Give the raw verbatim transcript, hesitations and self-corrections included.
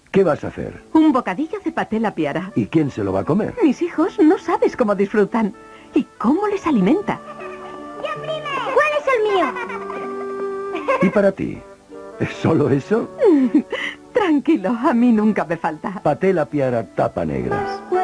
¿Qué vas a hacer? Un bocadillo de paté la piara. ¿Y quién se lo va a comer? Mis hijos no sabes cómo disfrutan. ¿Y cómo les alimenta? ¡Yo primero! ¿Cuál es el mío? ¿Y para ti? ¿Es solo eso? Tranquilo, a mí nunca me falta. Paté la piara tapa negras.